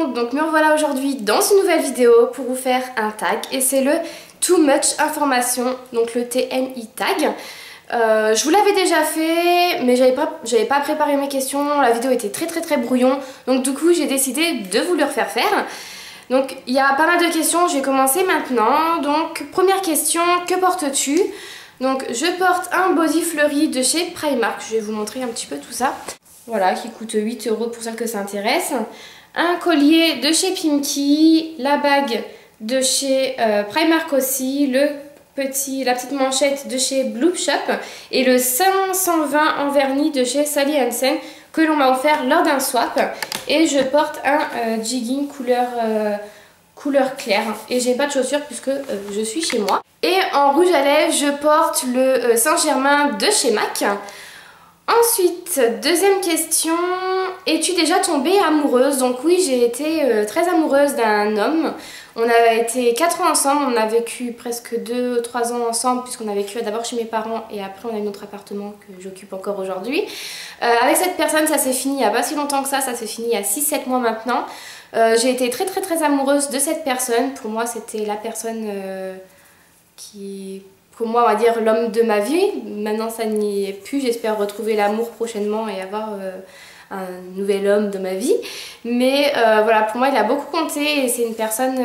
monde, donc me revoilà aujourd'hui dans une nouvelle vidéo pour vous faire un tag et c'est le Too Much Information, donc le TMI tag. Je vous l'avais déjà fait mais j'avais pas préparé mes questions, la vidéo était très brouillon, donc du coup j'ai décidé de vous le refaire faire. Donc il y a pas mal de questions, je vais commencer maintenant. Donc première question, que portes-tu? Donc je porte un body fleuri de chez Primark, je vais vous montrer un petit peu tout ça. Voilà, qui coûte 8 € pour celles que ça intéresse. Un collier de chez Pimkie, la bague de chez Primark aussi, la petite manchette de chez Bloop Shop et le 520 en vernis de chez Sally Hansen que l'on m'a offert lors d'un swap. Et je porte un jegging couleur claire et j'ai pas de chaussures puisque je suis chez moi. Et en rouge à lèvres, je porte le Saint-Germain de chez MAC. Ensuite, deuxième question, es-tu déjà tombée amoureuse? Donc oui, j'ai été très amoureuse d'un homme. On a été 4 ans ensemble, on a vécu presque 2-3 ans ensemble puisqu'on a vécu d'abord chez mes parents et après on a eu notre appartement que j'occupe encore aujourd'hui. Avec cette personne, ça s'est fini il n'y a pas si longtemps que ça s'est fini il y a 6-7 mois maintenant. J'ai été très amoureuse de cette personne. Pour moi, c'était la personne pour moi, on va dire l'homme de ma vie. Maintenant, ça n'y est plus. J'espère retrouver l'amour prochainement et avoir un nouvel homme de ma vie. Mais voilà, pour moi, il a beaucoup compté et c'est une personne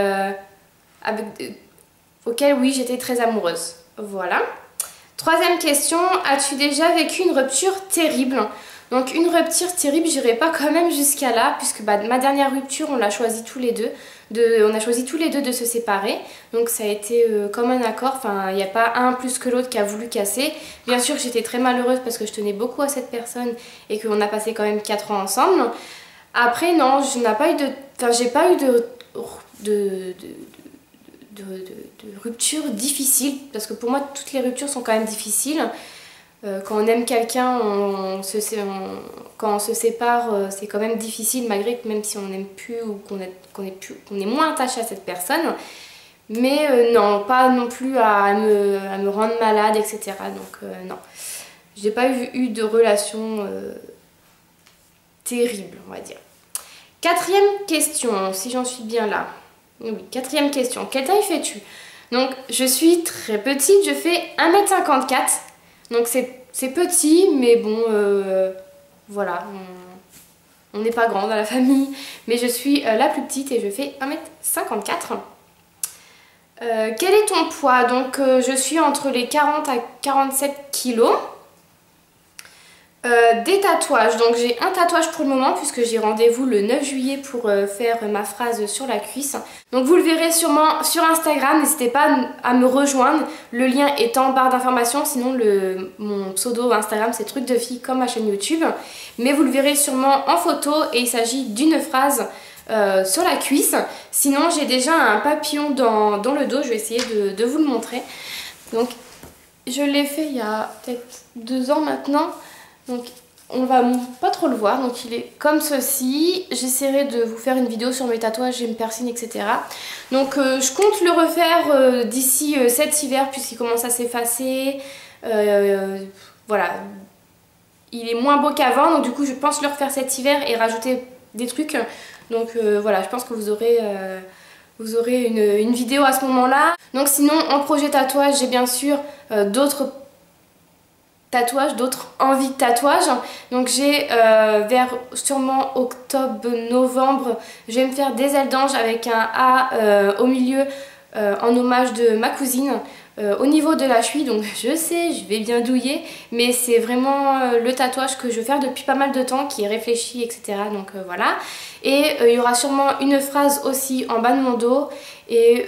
auquel, oui, j'étais très amoureuse. Voilà. Troisième question, as-tu déjà vécu une rupture terrible? Donc une rupture terrible, j'irai pas quand même jusqu'à là, puisque ma dernière rupture, on l'a choisi tous les deux. On a choisi tous les deux de se séparer, donc ça a été comme un accord, enfin il n'y a pas un plus que l'autre qui a voulu casser. Bien sûr j'étais très malheureuse parce que je tenais beaucoup à cette personne et qu'on a passé quand même 4 ans ensemble. Après non, j'ai pas eu de rupture difficile, parce que pour moi toutes les ruptures sont quand même difficiles. Quand on aime quelqu'un, quand on se sépare, c'est quand même difficile malgré que même si on n'aime plus ou qu'on est moins attaché à cette personne. Mais non, pas non plus à me rendre malade, etc. Donc non, j'ai pas eu de relation terrible, on va dire. Quatrième question, si j'en suis bien là. Oui, quatrième question, quelle taille fais-tu? Donc je suis très petite, je fais 1,54 m. Donc c'est petit, mais bon, voilà, on n'est pas grande dans la famille, mais je suis la plus petite et je fais 1,54 m. Quel est ton poids? Donc je suis entre les 40 à 47 kilos. Des tatouages, donc j'ai un tatouage pour le moment puisque j'ai rendez-vous le 9 juillet pour faire ma phrase sur la cuisse. Donc vous le verrez sûrement sur Instagram, n'hésitez pas à me rejoindre, le lien est en barre d'informations, sinon mon pseudo Instagram c'est truc de fille comme ma chaîne YouTube. Mais vous le verrez sûrement en photo et il s'agit d'une phrase sur la cuisse. Sinon j'ai déjà un papillon dans le dos, je vais essayer de vous le montrer. Donc je l'ai fait il y a peut-être 2 ans maintenant. Donc on va pas trop le voir, donc il est comme ceci. J'essaierai de vous faire une vidéo sur mes tatouages et mes piercings, etc. Donc je compte le refaire d'ici cet hiver puisqu'il commence à s'effacer. Voilà, il est moins beau qu'avant, donc du coup je pense le refaire cet hiver et rajouter des trucs. Donc voilà, je pense que vous aurez une vidéo à ce moment-là. Donc sinon en projet tatouage, j'ai bien sûr d'autres tatouages, d'autres envies de tatouage. Donc j'ai vers sûrement octobre-novembre, je vais me faire des ailes d'ange avec un A au milieu en hommage de ma cousine au niveau de la cheville. Donc je sais, je vais bien douiller, mais c'est vraiment le tatouage que je veux faire depuis pas mal de temps, qui est réfléchi, etc. Donc voilà. Et il y aura sûrement une phrase aussi en bas de mon dos et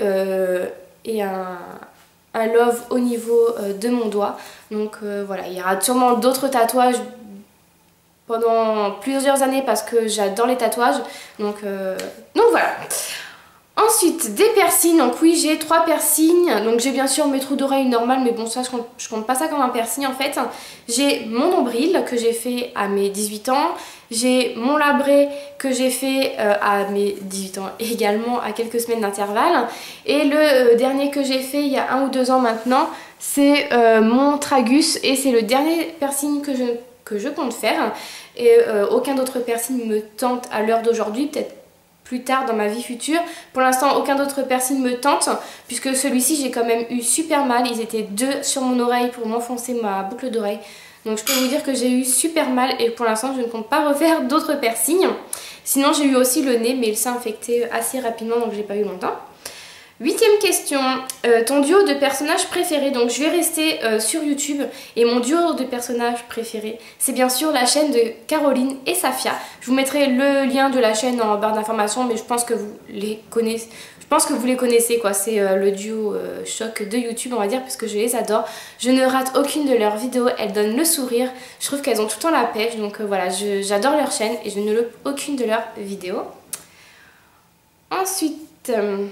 un love au niveau de mon doigt. Donc voilà, il y aura sûrement d'autres tatouages pendant plusieurs années parce que j'adore les tatouages. Donc voilà. Ensuite, des piercings. Donc oui, j'ai 3 piercings. Donc j'ai bien sûr mes trous d'oreilles normales, mais bon, ça je compte pas ça comme un piercing en fait. J'ai mon nombril que j'ai fait à mes 18 ans. J'ai mon labré que j'ai fait à mes 18 ans également, à quelques semaines d'intervalle. Et le dernier que j'ai fait il y a 1 ou 2 ans maintenant, c'est mon tragus et c'est le dernier piercing que je compte faire. Et aucun d'autre piercing me tente à l'heure d'aujourd'hui, peut-être plus tard dans ma vie future. Pour l'instant, aucun autre piercing me tente, puisque celui-ci, j'ai quand même eu super mal. Ils étaient deux sur mon oreille pour m'enfoncer ma boucle d'oreille. Donc je peux vous dire que j'ai eu super mal et pour l'instant, je ne compte pas refaire d'autres piercings. Sinon, j'ai eu aussi le nez, mais il s'est infecté assez rapidement, donc je l'ai pas eu longtemps. 8e question, ton duo de personnages préférés. Donc je vais rester sur YouTube et mon duo de personnages préférés, c'est bien sûr la chaîne de Caroline et Safia. Je vous mettrai le lien de la chaîne en barre d'informations, mais je pense que vous les connaissez. Je pense que vous les connaissez quoi, c'est le duo choc de YouTube on va dire, parce que je les adore. Je ne rate aucune de leurs vidéos, elles donnent le sourire, je trouve qu'elles ont tout le temps la pêche, donc voilà, j'adore leur chaîne et je ne loupe aucune de leurs vidéos. Ensuite...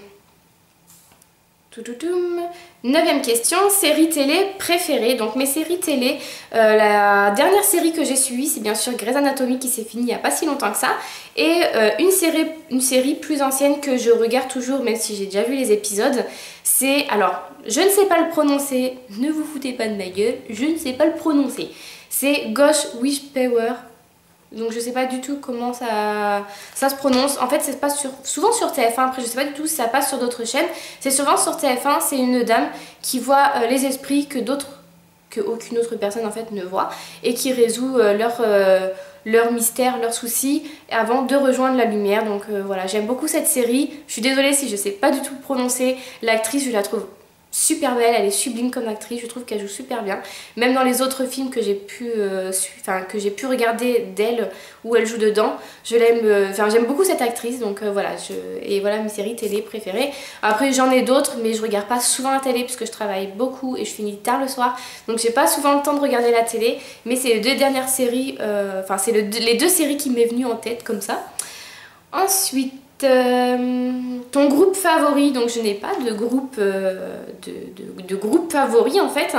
9e question, série télé préférée. Donc mes séries télé, la dernière série que j'ai suivie c'est bien sûr Grey's Anatomy qui s'est finie il n'y a pas si longtemps que ça. Et une série plus ancienne que je regarde toujours même si j'ai déjà vu les épisodes. C'est, alors je ne sais pas le prononcer, ne vous foutez pas de ma gueule, je ne sais pas le prononcer. C'est Ghost Whisperer. Donc je sais pas du tout comment ça se prononce. En fait, ça passe souvent sur TF1. Après, je sais pas du tout si ça passe sur d'autres chaînes. C'est souvent sur TF1. C'est une dame qui voit les esprits que aucune autre personne en fait ne voit et qui résout leurs mystères, leurs soucis avant de rejoindre la lumière. Donc voilà, j'aime beaucoup cette série. Je suis désolée si je sais pas du tout prononcer. L'actrice, je la trouve super belle, elle est sublime comme actrice, je trouve qu'elle joue super bien. Même dans les autres films que j'ai pu regarder d'elle où elle joue dedans, je l'aime, j'aime beaucoup cette actrice, donc voilà, et voilà mes séries télé préférées. Après j'en ai d'autres, mais je regarde pas souvent la télé puisque je travaille beaucoup et je finis tard le soir, donc j'ai pas souvent le temps de regarder la télé, mais c'est les deux dernières séries, c'est les deux séries qui m'est venues en tête comme ça. Ensuite, ton groupe favori. Donc je n'ai pas de groupe de groupe favori en fait.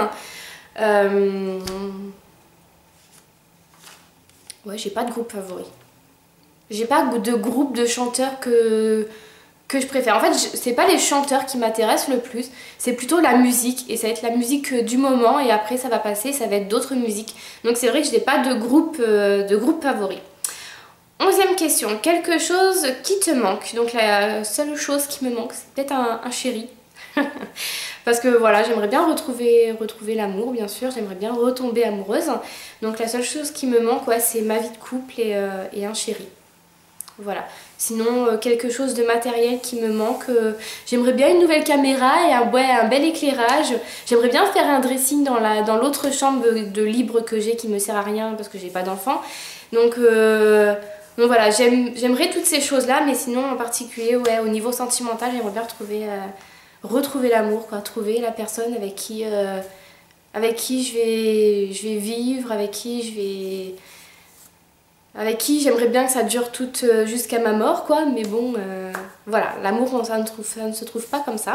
Ouais, j'ai pas de groupe favori. J'ai pas de groupe de chanteurs que je préfère. En fait, c'est pas les chanteurs qui m'intéressent le plus, c'est plutôt la musique. Et ça va être la musique du moment et après ça va passer, ça va être d'autres musiques. Donc c'est vrai que je n'ai pas de groupe favori. 11e question, quelque chose qui te manque. Donc la seule chose qui me manque, c'est peut-être un chéri. Parce que voilà, j'aimerais bien retrouver l'amour, bien sûr. J'aimerais bien retomber amoureuse. Donc la seule chose qui me manque, ouais, c'est ma vie de couple et un chéri. Voilà. Sinon, quelque chose de matériel qui me manque. J'aimerais bien une nouvelle caméra et un bel éclairage. J'aimerais bien faire un dressing dans l'autre chambre de libre que j'ai qui me sert à rien parce que j'ai pas d'enfant. Donc voilà, j'aimerais toutes ces choses-là, mais sinon en particulier, ouais, au niveau sentimental, j'aimerais bien retrouver l'amour, quoi, trouver la personne avec qui je vais vivre, avec qui j'aimerais bien que ça dure toute jusqu'à ma mort, quoi. Mais bon, voilà, l'amour, ça ne se trouve pas comme ça.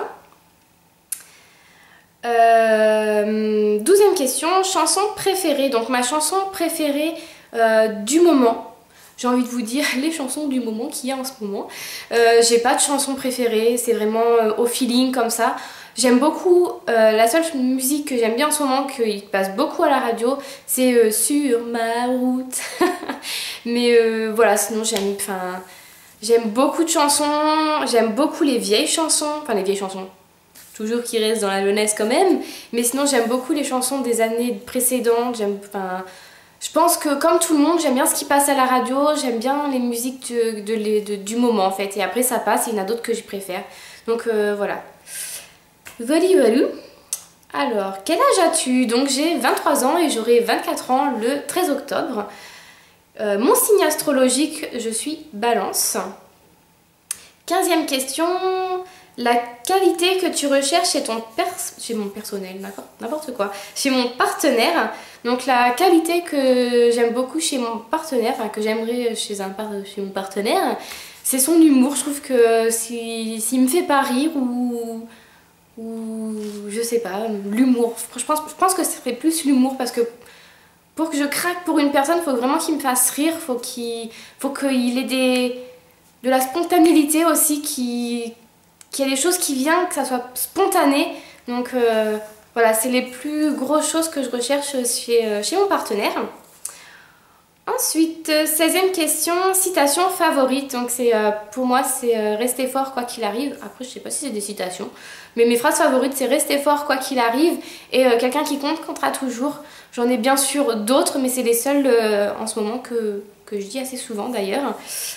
12e question, chanson préférée. Donc ma chanson préférée du moment. J'ai envie de vous dire les chansons du moment qu'il y a en ce moment. J'ai pas de chanson préférée, c'est vraiment au feeling comme ça. J'aime beaucoup, la seule musique que j'aime bien en ce moment, qu'il passe beaucoup à la radio, c'est Sur ma route. Mais voilà, sinon j'aime beaucoup de chansons, j'aime beaucoup les vieilles chansons, toujours qui restent dans la jeunesse quand même. Mais sinon j'aime beaucoup les chansons des années précédentes, je pense que comme tout le monde, j'aime bien ce qui passe à la radio, j'aime bien les musiques du moment en fait. Et après ça passe et il y en a d'autres que je préfère. Donc voilà. Voilà. Alors, quel âge as-tu? Donc j'ai 23 ans et j'aurai 24 ans le 13 octobre. Mon signe astrologique, je suis Balance. 15e question. La qualité que tu recherches chez mon personnel, n'importe quoi, chez mon partenaire. Donc la qualité que j'aime beaucoup chez mon partenaire, enfin que j'aimerais chez mon partenaire, c'est son humour. Je trouve que s'il me fait pas rire ou je sais pas, l'humour. Je pense que ce serait plus l'humour parce que pour que je craque pour une personne, il faut vraiment qu'il me fasse rire, faut qu'il ait de la spontanéité aussi, qu'il y a des choses qui viennent, que ça soit spontané. Donc voilà, c'est les plus grosses choses que je recherche chez mon partenaire. Ensuite, 16e question, citation favorite. Donc c'est pour moi c'est rester fort quoi qu'il arrive. Après je sais pas si c'est des citations, mais mes phrases favorites c'est rester fort quoi qu'il arrive et quelqu'un qui compte comptera toujours. J'en ai bien sûr d'autres mais c'est les seuls en ce moment que je dis assez souvent d'ailleurs.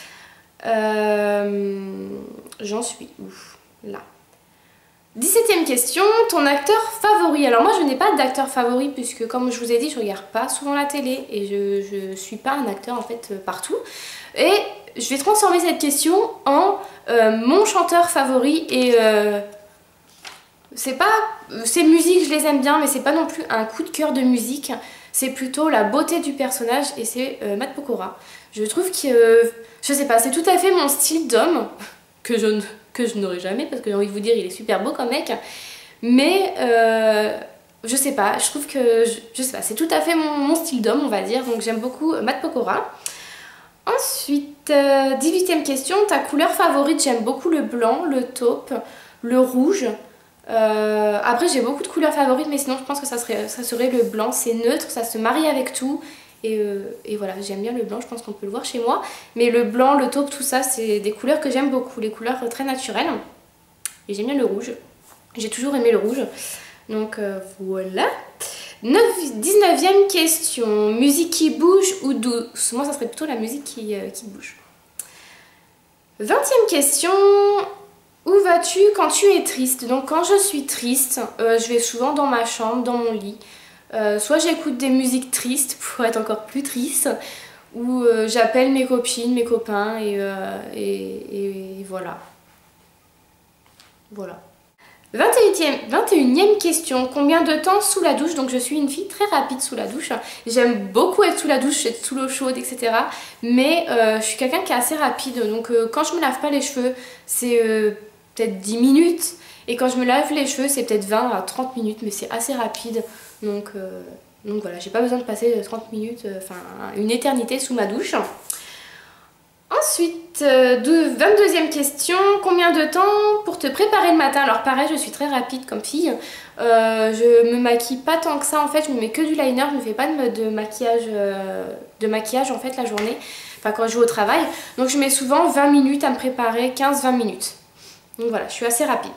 J'en suis où? Là. 17e question, ton acteur favori. Alors moi je n'ai pas d'acteur favori puisque comme je vous ai dit je regarde pas souvent la télé et je suis pas un acteur en fait partout. Et je vais transformer cette question en mon chanteur favori et c'est pas... Ces musiques je les aime bien mais c'est pas non plus un coup de cœur de musique. C'est plutôt la beauté du personnage et c'est Matt Pokora. Je trouve que... je sais pas, c'est tout à fait mon style d'homme que je n'aurai jamais parce que j'ai envie de vous dire il est super beau comme mec mais je sais pas, je trouve que je sais pas, c'est tout à fait mon style d'homme on va dire, donc j'aime beaucoup Matt Pokora. Ensuite 18e question, ta couleur favorite. J'aime beaucoup le blanc, le taupe, le rouge. Après j'ai beaucoup de couleurs favorites mais sinon je pense que ça serait le blanc, c'est neutre, ça se marie avec tout. Et voilà, j'aime bien le blanc, je pense qu'on peut le voir chez moi. Mais le blanc, le taupe, tout ça, c'est des couleurs que j'aime beaucoup, les couleurs très naturelles. Et j'aime bien le rouge. J'ai toujours aimé le rouge. Donc voilà. 19e question. Musique qui bouge ou douce? Moi, ça serait plutôt la musique qui bouge. 20e question. Où vas-tu quand tu es triste? Donc quand je suis triste, je vais souvent dans ma chambre, dans mon lit. Soit j'écoute des musiques tristes pour être encore plus triste, ou j'appelle mes copines, mes copains et voilà. Voilà. 21e question. Combien de temps sous la douche? Donc je suis une fille très rapide sous la douche. J'aime beaucoup être sous la douche, être sous l'eau chaude, etc. Mais je suis quelqu'un qui est assez rapide. Donc quand je me lave pas les cheveux, c'est peut-être 10 minutes. Et quand je me lave les cheveux, c'est peut-être 20 à 30 minutes. Mais c'est assez rapide. Donc voilà, j'ai pas besoin de passer 30 minutes, enfin une éternité sous ma douche. Ensuite, 22e question, combien de temps pour te préparer le matin? Alors pareil, je suis très rapide comme fille, je me maquille pas tant que ça en fait, je me mets que du liner, je ne fais pas de maquillage en fait la journée, enfin quand je vais au travail. Donc je mets souvent 20 minutes à me préparer, 15-20 minutes. Donc voilà, je suis assez rapide.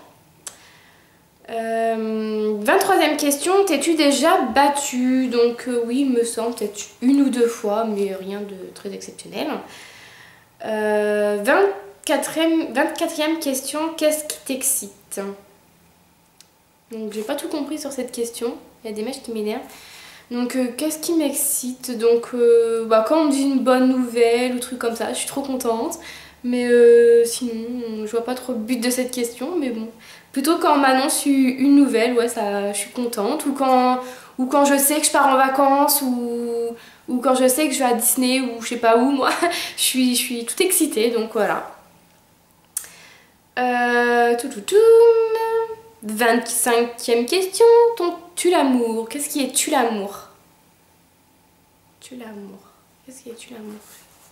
23e question, t'es-tu déjà battue? Donc oui, il me semble peut-être une ou deux fois, mais rien de très exceptionnel. 24e question, qu'est-ce qui t'excite? Donc j'ai pas tout compris sur cette question, il y a des mèches qui m'énervent. Donc qu'est-ce qui m'excite? Donc quand on me dit une bonne nouvelle ou truc comme ça, je suis trop contente. Mais sinon, je vois pas trop le but de cette question, mais bon. Plutôt quand on m'annonce une nouvelle, ouais, ça, je suis contente. Ou quand je sais que je pars en vacances, ou quand je sais que je vais à Disney, ou je sais pas où, moi, je suis toute excitée, donc voilà. 25e question, ton tue l'amour. Qu'est-ce qui est tue l'amour? Tue l'amour. Qu'est-ce qui est tue l'amour?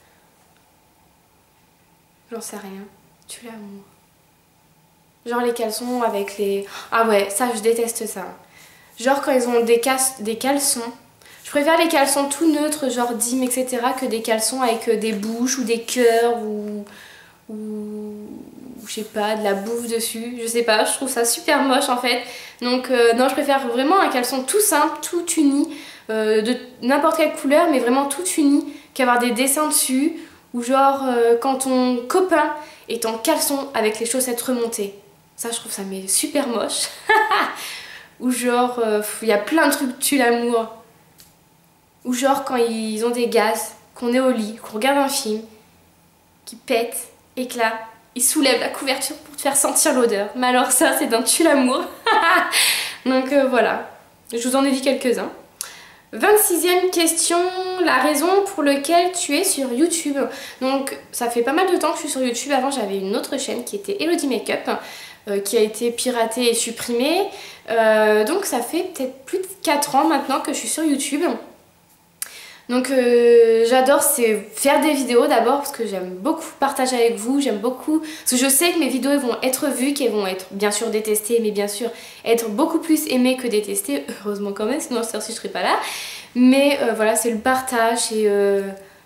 J'en sais rien. Tue l'amour. Genre les caleçons avec les... Ah ouais, ça je déteste ça. Genre quand ils ont des caleçons. Je préfère les caleçons tout neutres, genre Dim, etc. que des caleçons avec des bouches ou des cœurs ou je sais pas, de la bouffe dessus. Je sais pas, je trouve ça super moche en fait. Donc non, je préfère vraiment un caleçon tout simple, tout uni, de n'importe quelle couleur, mais vraiment tout uni, qu'avoir des dessins dessus. Ou genre quand ton copain est en caleçon avec les chaussettes remontées. Ça je trouve ça mais super moche. Ou genre il y a plein de trucs tue l'amour. Ou genre quand ils ont des gaz, qu'on est au lit, qu'on regarde un film, qui pète et que là ils soulèvent la couverture pour te faire sentir l'odeur. Mais alors ça c'est d'un tue l'amour. Donc voilà, je vous en ai dit quelques-uns. 26e question, la raison pour laquelle tu es sur YouTube. Donc ça fait pas mal de temps que je suis sur YouTube. Avant j'avais une autre chaîne qui était Elodie Makeup, qui a été piratée et supprimée. Donc ça fait peut-être plus de 4 ans maintenant que je suis sur YouTube. Donc j'adore faire des vidéos d'abord parce que j'aime beaucoup partager avec vous, j'aime beaucoup, parce que je sais que mes vidéos vont être vues, qu'elles vont être bien sûr détestées, mais bien sûr être beaucoup plus aimées que détestées, heureusement quand même, sinon cette heure-ci je serais pas là. Mais voilà, c'est le partage et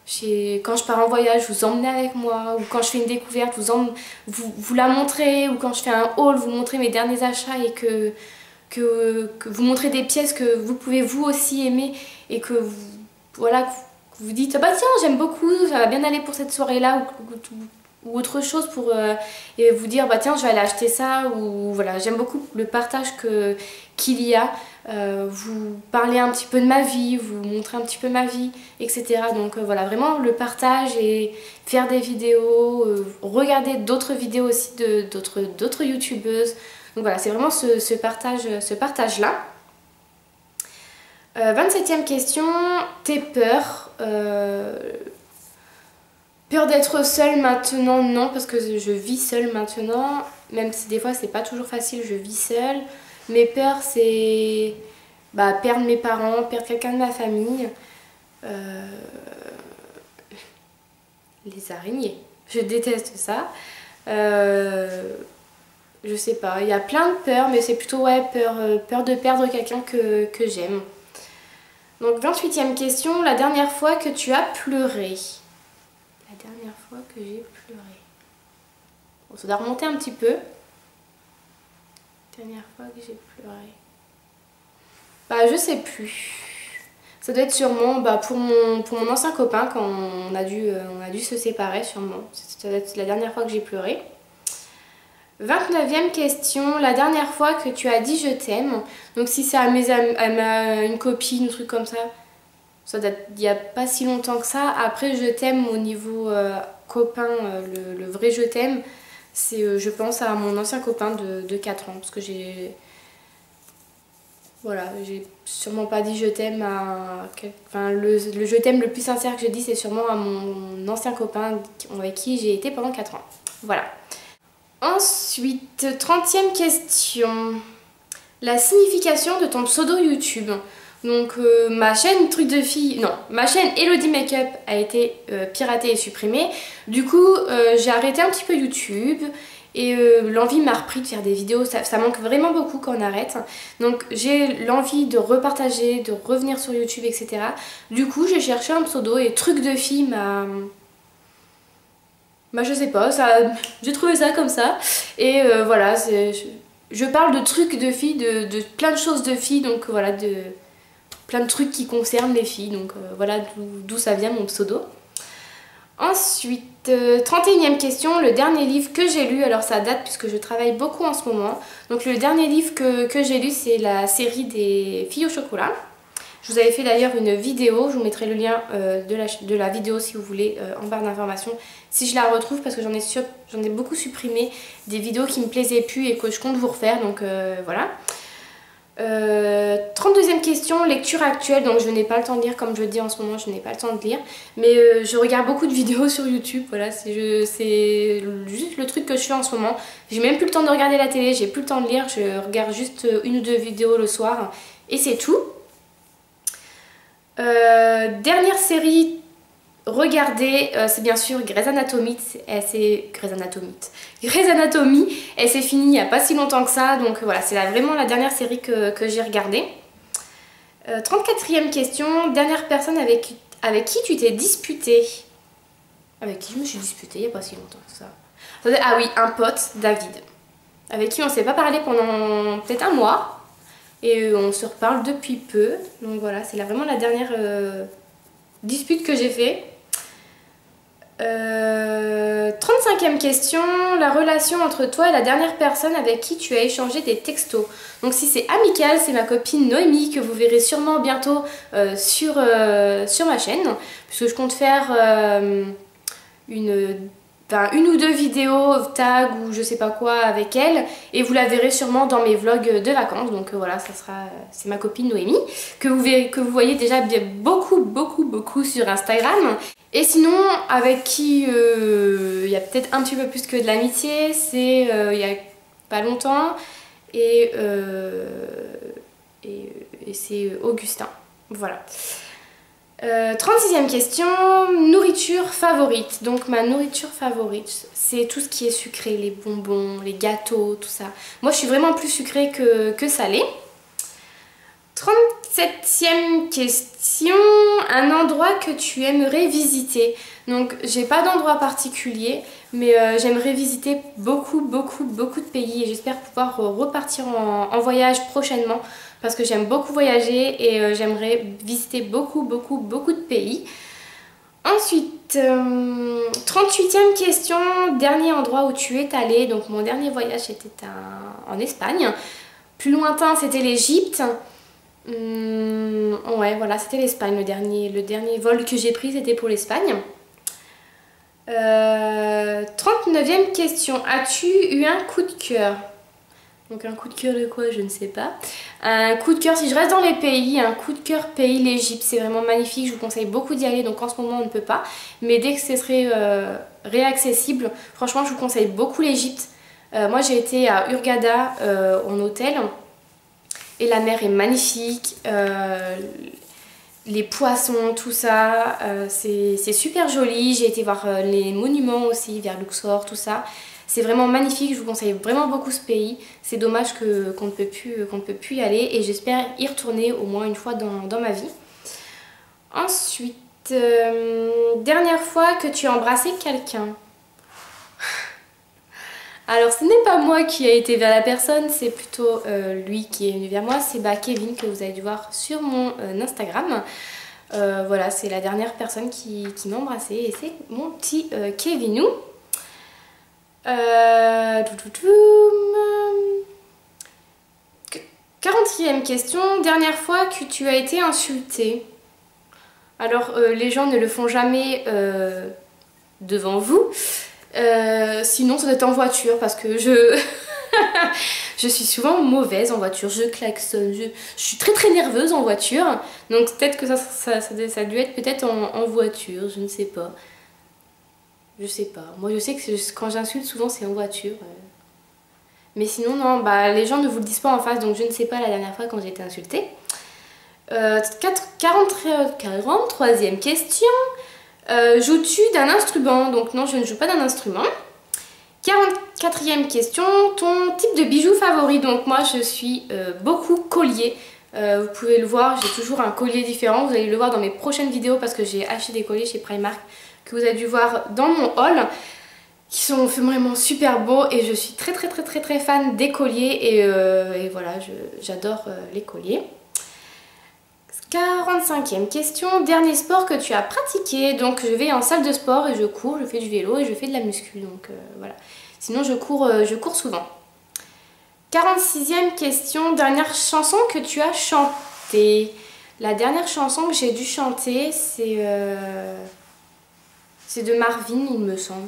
Quand je pars en voyage, vous emmenez avec moi, ou quand je fais une découverte, vous la montrez, ou quand je fais un haul, vous montrez mes derniers achats et que vous montrez des pièces que vous pouvez vous aussi aimer et que vous, voilà, que vous dites, ah bah tiens, j'aime beaucoup, ça va bien aller pour cette soirée-là, ou autre chose pour et vous dire, bah tiens, je vais aller acheter ça, ou voilà, j'aime beaucoup le partage qu'il y a. Vous parler un petit peu de ma vie, vous montrer un petit peu ma vie, etc. Donc voilà, vraiment le partage et faire des vidéos, regarder d'autres vidéos aussi d'autres youtubeuses. Donc voilà, c'est vraiment ce partage-là. 27e question, tes peurs. Peur d'être seule maintenant, non, parce que je vis seule maintenant, même si des fois c'est pas toujours facile, je vis seule. Mes peurs, c'est perdre mes parents, perdre quelqu'un de ma famille. Les araignées, je déteste ça. Je sais pas, il y a plein de peurs, mais c'est plutôt ouais, peur de perdre quelqu'un que j'aime. Donc 28e question, la dernière fois que tu as pleuré. La dernière fois que j'ai pleuré. Bon, ça doit remonter un petit peu. Dernière fois que j'ai pleuré. Je sais plus. Ça doit être sûrement pour mon ancien copain quand on a dû se séparer sûrement. Ça doit être la dernière fois que j'ai pleuré. 29e question, la dernière fois que tu as dit je t'aime. Donc si c'est à une copine, un truc comme ça, ça date il n'y a pas si longtemps que ça. Après je t'aime au niveau copain, le vrai je t'aime, c'est je pense à mon ancien copain de 4 ans. Parce que j'ai sûrement pas dit je t'aime à... Enfin le je t'aime le plus sincère que j'ai dit c'est sûrement à mon ancien copain avec qui j'ai été pendant 4 ans. Voilà. Ensuite, 30e question. La signification de ton pseudo YouTube. Donc ma chaîne Truc de Fille, non, ma chaîne Elodie Makeup a été piratée et supprimée. Du coup, j'ai arrêté un petit peu YouTube et l'envie m'a repris de faire des vidéos. Ça manque vraiment beaucoup quand on arrête. Donc j'ai l'envie de repartager, de revenir sur YouTube, etc. Du coup, j'ai cherché un pseudo et Truc de Fille m'a... je sais pas, j'ai trouvé ça comme ça. Et voilà, je parle de trucs de filles, de plein de choses de filles, donc voilà, de plein de trucs qui concernent les filles. Donc voilà d'où ça vient mon pseudo. Ensuite, 31e question, le dernier livre que j'ai lu, alors ça date puisque je travaille beaucoup en ce moment. Donc le dernier livre que j'ai lu, c'est la série des filles au chocolat. Je vous avais fait d'ailleurs une vidéo, je vous mettrai le lien de la vidéo si vous voulez en barre d'informations. Si je la retrouve parce que j'en ai beaucoup supprimé des vidéos qui me plaisaient plus et que je compte vous refaire, donc voilà. 32e question, lecture actuelle, donc je n'ai pas le temps de lire comme je dis en ce moment, je n'ai pas le temps de lire. Mais je regarde beaucoup de vidéos sur YouTube, voilà, c'est juste le truc que je fais en ce moment. J'ai même plus le temps de regarder la télé, j'ai plus le temps de lire, je regarde juste une ou deux vidéos le soir et c'est tout. Dernière série regardée, c'est bien sûr Grey's Anatomy. Grey's Anatomy, elle s'est finie il n'y a pas si longtemps que ça, donc voilà, c'est vraiment la dernière série que j'ai regardée. 34e question, dernière personne avec qui tu t'es disputée. Avec qui je me suis disputée il n'y a pas si longtemps que ça. Ah oui, un pote, David, avec qui on ne s'est pas parlé pendant peut-être un mois. Et on se reparle depuis peu. Donc voilà, c'est vraiment la dernière dispute que j'ai fait. 35e question. La relation entre toi et la dernière personne avec qui tu as échangé des textos. Donc si c'est amical, c'est ma copine Noémie que vous verrez sûrement bientôt sur ma chaîne. Puisque je compte faire une ou deux vidéos tag ou je sais pas quoi avec elle et vous la verrez sûrement dans mes vlogs de vacances. Donc voilà, c'est ma copine Noémie que vous voyez déjà beaucoup sur Instagram. Et sinon avec qui il y a peut-être un petit peu plus que de l'amitié, c'est il y a pas longtemps et c'est Augustin. Voilà. 36e question, nourriture favorite. Donc ma nourriture favorite, c'est tout ce qui est sucré, les bonbons, les gâteaux, tout ça. Moi je suis vraiment plus sucrée que salée. 7e question, un endroit que tu aimerais visiter. Donc j'ai pas d'endroit particulier, mais j'aimerais visiter beaucoup de pays et j'espère pouvoir repartir en voyage prochainement parce que j'aime beaucoup voyager et j'aimerais visiter beaucoup de pays. Ensuite, 38e question, dernier endroit où tu es allé. Donc mon dernier voyage était en Espagne. Plus lointain c'était l'Égypte. Ouais, voilà, c'était l'Espagne, le dernier vol que j'ai pris, c'était pour l'Espagne. 39e question, as-tu eu un coup de cœur? Donc un coup de cœur de quoi, je ne sais pas. Un coup de cœur, si je reste dans les pays, un coup de cœur pays, l'Égypte, c'est vraiment magnifique, je vous conseille beaucoup d'y aller, donc en ce moment on ne peut pas. Mais dès que ce serait réaccessible, franchement je vous conseille beaucoup l'Égypte. Moi j'ai été à Hurghada en hôtel. Et la mer est magnifique, les poissons, tout ça, c'est super joli. J'ai été voir les monuments aussi, vers Luxor, tout ça. C'est vraiment magnifique, je vous conseille vraiment beaucoup ce pays. C'est dommage qu'on ne peut plus y aller et j'espère y retourner au moins une fois dans ma vie. Ensuite, dernière fois que tu as embrassé quelqu'un. Alors ce n'est pas moi qui ai été vers la personne, c'est plutôt lui qui est venu vers moi, c'est Kevin que vous avez dû voir sur mon Instagram. Voilà, c'est la dernière personne qui m'a embrassée et c'est mon petit Kevinou. 40e question, dernière fois que tu as été insultée. Alors les gens ne le font jamais devant vous. Sinon ça doit être en voiture parce que je suis souvent mauvaise en voiture, je klaxonne, je suis très nerveuse en voiture, donc peut-être que ça a dû être peut-être en voiture, je ne sais pas. Je sais pas, moi je sais que quand j'insulte souvent c'est en voiture. Mais sinon non, les gens ne vous le disent pas en face, donc je ne sais pas la dernière fois quand j'ai été insultée. 43e question. Joues-tu d'un instrument? Donc non, je ne joue pas d'un instrument. 44e question, ton type de bijoux favori? Donc moi je suis beaucoup collier. Vous pouvez le voir, j'ai toujours un collier différent. Vous allez le voir dans mes prochaines vidéos parce que j'ai acheté des colliers chez Primark que vous avez dû voir dans mon haul, qui sont vraiment super beaux et je suis très fan des colliers et voilà, j'adore les colliers. 45e question, dernier sport que tu as pratiqué? Donc je vais en salle de sport et je cours, je fais du vélo et je fais de la muscu, donc voilà. Sinon je cours souvent. 46e question, dernière chanson que tu as chantée? La dernière chanson que j'ai dû chanter, c'est de Marvin, il me semble.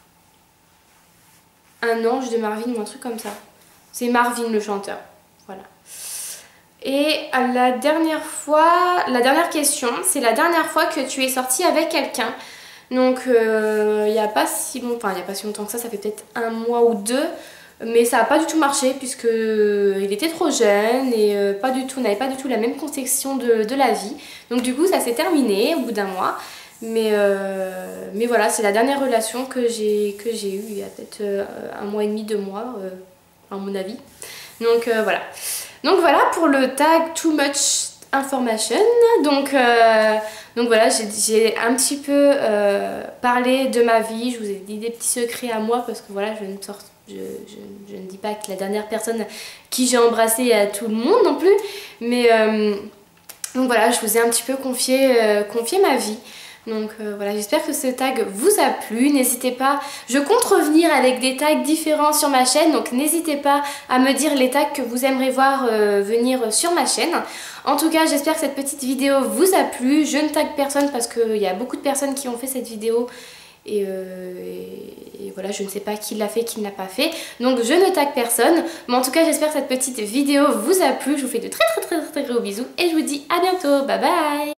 Un ange de Marvin ou un truc comme ça. C'est Marvin le chanteur, voilà. Et la dernière question, c'est la dernière fois que tu es sortie avec quelqu'un. Donc il n'y a pas si longtemps, que ça fait peut-être 1 mois ou 2. Mais ça n'a pas du tout marché puisque il était trop jeune et n'avait pas du tout la même conception de la vie. Donc du coup ça s'est terminé au bout d'1 mois. Mais voilà, c'est la dernière relation que j'ai eue il y a peut-être 1 mois et demi, 2 mois, à mon avis. Donc voilà. Donc voilà pour le tag Too Much Information. Donc voilà, j'ai un petit peu parlé de ma vie, je vous ai dit des petits secrets à moi parce que voilà, je ne dis pas que la dernière personne qui j'ai embrassé à tout le monde non plus. Mais donc voilà, je vous ai un petit peu confié ma vie. Donc voilà, j'espère que ce tag vous a plu. N'hésitez pas, je compte revenir avec des tags différents sur ma chaîne, donc n'hésitez pas à me dire les tags que vous aimeriez voir venir sur ma chaîne. En tout cas, j'espère que cette petite vidéo vous a plu. Je ne tag personne parce qu'il y a beaucoup de personnes qui ont fait cette vidéo et voilà, je ne sais pas qui l'a fait, qui ne l'a pas fait, donc je ne tag personne. Mais en tout cas, j'espère que cette petite vidéo vous a plu. Je vous fais de très gros bisous et je vous dis à bientôt, bye bye.